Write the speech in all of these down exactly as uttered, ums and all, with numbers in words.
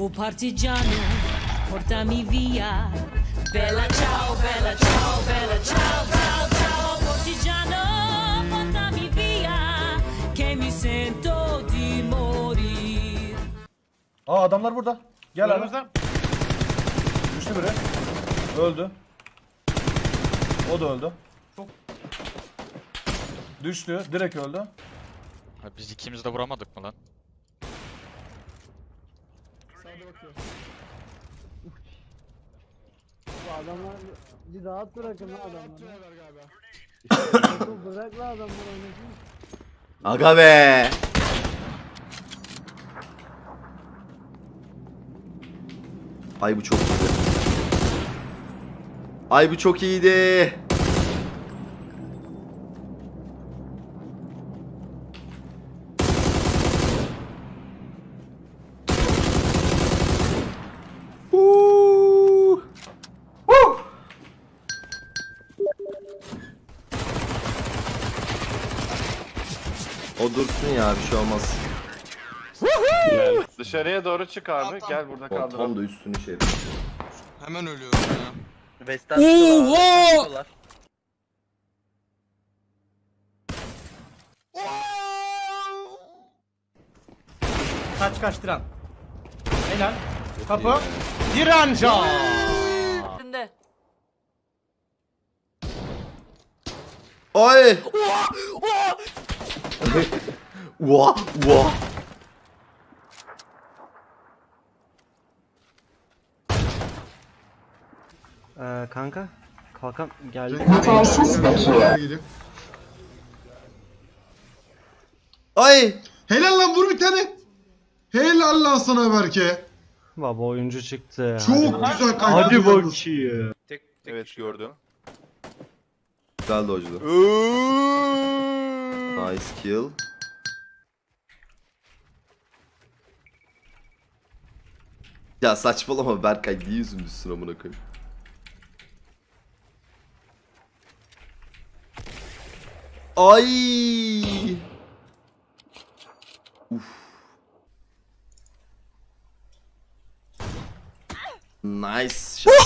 Oh partigiano, portami via. Bella ciao, bella ciao, bella ciao, ciao, ciao. Partigiano, portami via. Che mi sento di morir. Aa adamlar burada. Gel abi. Önümüzden. Düştü biri. Öldü. O da öldü. Çok. Düştü. Direkt öldü. Ha, biz ikimiz de vuramadık mı lan? Sağda bakıyor. Bu adamlar bir rahat bırakın lan adamları. İşte, bırak lan adamları oynasın. Aga be. Ay bu çok iyiydi. Ay bu çok iyiydi. Woo! Woo! O dursun ya, bir şey olmaz. Gel. Dışarıya doğru çık abi. Gel burada O tam kaldıralım. da üstünü şey. Hemen ölüyorum ya. West'ten çıkıyorlar. Kaç kaç Diren. Helal. Kapı. Direnca. Ay! Vah vah. Ee, kanka kalkan geldi. Ay! Helal lan, vur bir tane. Helal lan sana Berke. Baba oyuncu çıktı. Çok güzel kaydı. Hadi bakayım. Evet gördüm. Güzel dojdu. Nice kill. Ya saçmalama Berkay, niye yüzümüzsün amına koyayım? Ay! Uf. Nice shot.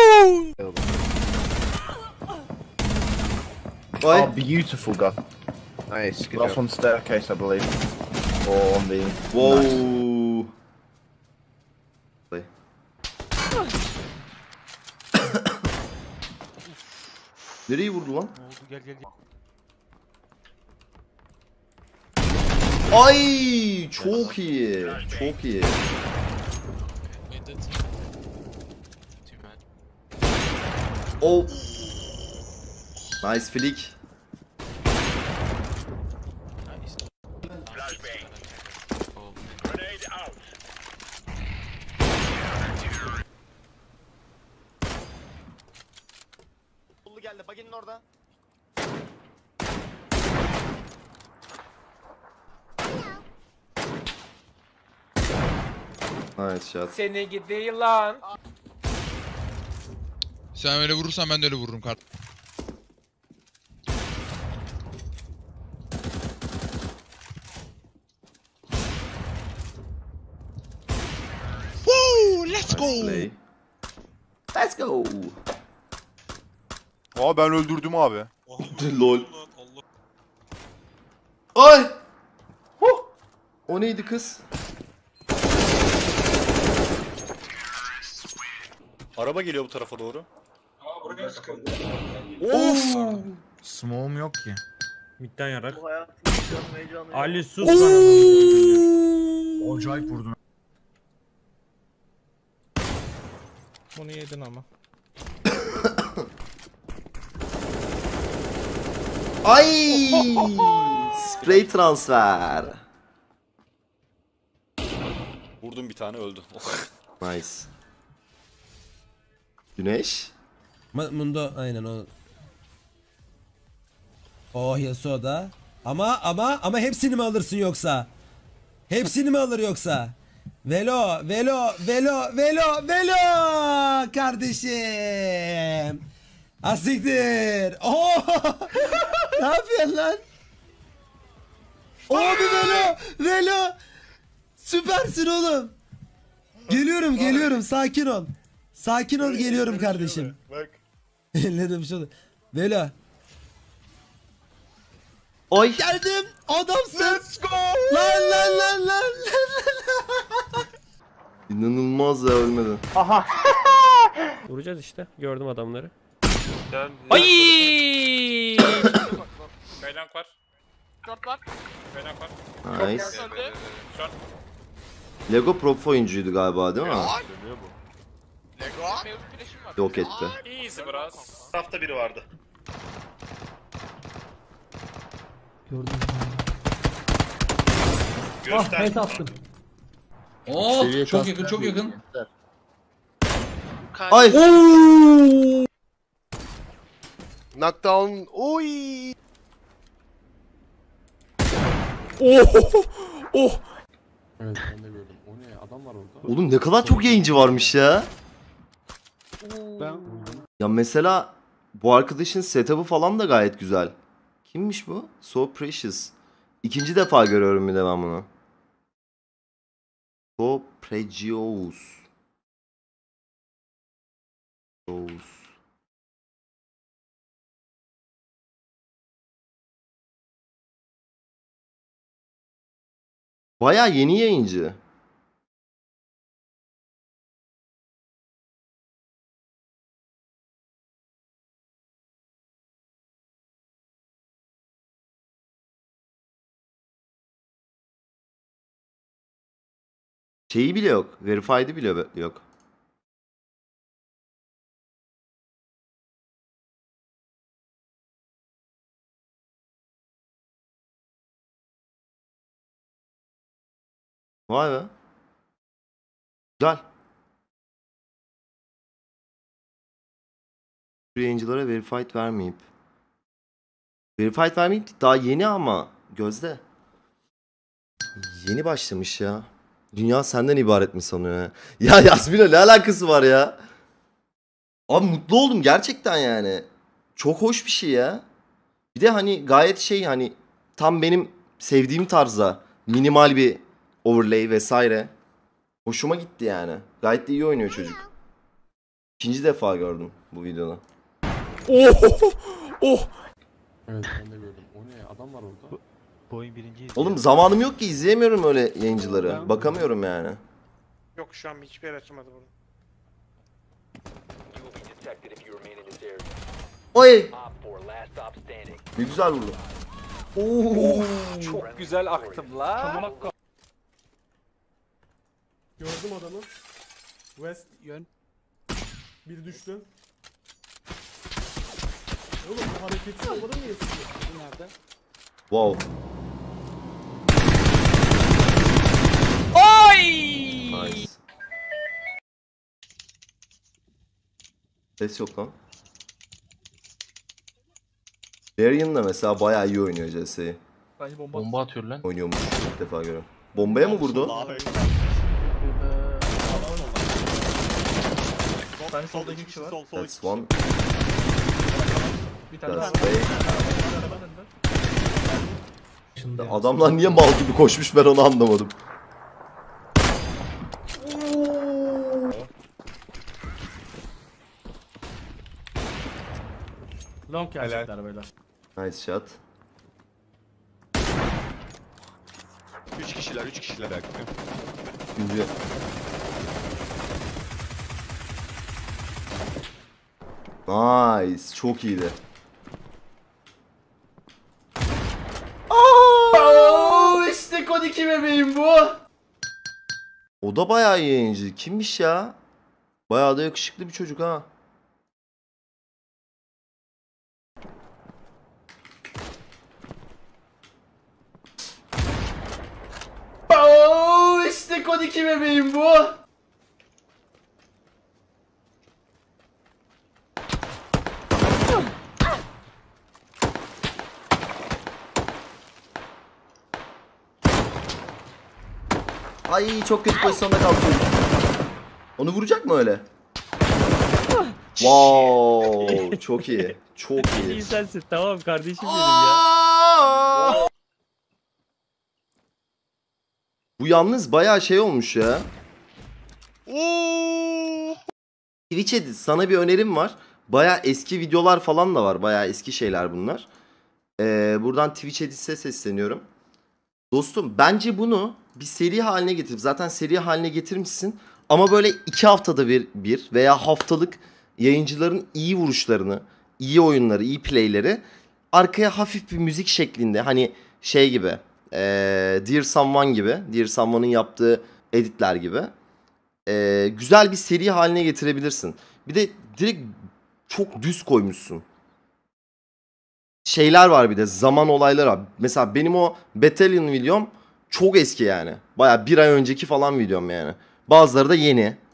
Oy. Oh, beautiful, Guff. Nice. Good Last on staircase, I believe. Or on the. Wow. Nice. Play. Nereyi vurdu lan? Ne oldu, gel gel gel. Ay çok iyi. Çok iyi. Oh. Nice flick. Bullu geldi, baginin orada. Nice shot. Seni gidi yılan. Sen öyle vurursan ben de öyle vururum kart. Woo! Let's go. Nice play. Let's go. Aa ben öldürdüm abi. Lol. Ay. Huh. O neydi kız? Araba geliyor bu tarafa doğru. Of. Smoke'um yok ki. Midden yarak. Bu hayatın heyecanı heyecanı. Ali sus Acayip vurdun. Bunu yedin ama. Ay. Spray transfer. Vurdum bir tane öldü. Nice. Güneş. Mundo aynen o. Oh Yasuo da. Ama ama ama hepsini mi alırsın yoksa? Hepsini mi alır yoksa? Velo, Velo, Velo, Velo, Velo kardeşim. Asiktir. Oh! Ne yapıyorsun lan? Oh bir Velo, Velo. Süpersin oğlum. Geliyorum geliyorum sakin ol. Sakin ol geliyorum kardeşim. Bak. Elledim şunu. Velo. Oy. Geldim. Adamsın. Let's go. Lan lan lan lan lan. İnanılmaz ya ölmedi. Vuracağız işte. Gördüm adamları. Ay! Kaylank var. Short var. Kaylank var. Nice. Lego Prof oyuncuydu galiba değil mi? Lego. Yok etti. Easy biraz. Tarafta biri vardı. Ah pet attım. Oo, çok yakın, çok yakın. Ay. Knockdown. Oy! Evet, ben de gördüm. O ne? Adam var orada. Oğlum ne kadar çok yayıncı varmış ya. Ben Ya mesela bu arkadaşın setup'ı falan da gayet güzel. Kimmiş bu? So Precious. İkinci defa görüyorum bir de ben bunu. So Precious. Precious. Bayağı yeni yayıncı. Şeyi bile yok. Verified'i bile yok. Vay be. Güzel. Yayıncılara verified vermeyip. Verified vermeyip daha yeni ama Gözde. Yeni başlamış ya. Dünya senden ibaret mi sanıyor ya? Ya Yasmin'le ne alakası var ya? Abi mutlu oldum gerçekten yani. Çok hoş bir şey ya. Bir de hani gayet şey hani tam benim sevdiğim tarzda minimal bir overlay vesaire. Hoşuma gitti yani. Gayet de iyi oynuyor çocuk. İkinci defa gördüm bu videoda. Evet, ben de gördüm. O ne? Adam var orada. Bu oyun birinciyiz. Oğlum zamanım yok ki izleyemiyorum öyle yayıncıları. Bakamıyorum yani. Yok şu an hiçbir yer açılmadı burada. Oy! Ne güzel vurdu. Oo! Çok güzel aktım la. Gördüm adamı. West yön. Bir düştü. Oğlum bu hareketsiz olmadı mı yesin? Nerede? Wow. Oy! Nice. Ses yok lan. Darian da mesela bayağı iyi oynuyor C S'yi. Bomba atıyor lan. Oynuyormuş ilk defa görüyorum. Bombaya mı vurdu? Bir tane solda iki kişi var. That's one. Bir tane That's daha. way. Adamlar niye mal gibi koşmuş ben onu anlamadım. Long gelecekler beyler. Nice shot. Üç kişiler, üç kişiler belki. Güzel. Nice. Çok iyiydi. Aa, işte kod iki bebeğim bu. O da bayağı iyi yayıncı. Kimmiş ya? Bayağı da yakışıklı bir çocuk ha. Oo, işte kod iki bebeğim bu. Ay çok kötü pozisyonda kaldı çocuk. Onu vuracak mı öyle? Wow, çok iyi. Çok iyi. İyi sensin. Tamam kardeşim benim ya. Bu yalnız bayağı şey olmuş ya. Oo. Twitch edit sana bir önerim var. Baya eski videolar falan da var. Baya eski şeyler bunlar. Ee, buradan Twitch Edit'e sesleniyorum. Dostum bence bunu bir seri haline getirip zaten seri haline getirmişsin. Ama böyle iki haftada bir, bir veya haftalık yayıncıların iyi vuruşlarını, iyi oyunları, iyi playleri arkaya hafif bir müzik şeklinde hani şey gibi ee, Dear Someone gibi, Dear Someone'ın yaptığı editler gibi ee, güzel bir seri haline getirebilirsin. Bir de direkt çok düz koymuşsun. Şeyler var bir de zaman olayları var. Mesela benim o Battalion videom çok eski yani. Baya bir ay önceki falan videom yani. Bazıları da yeni.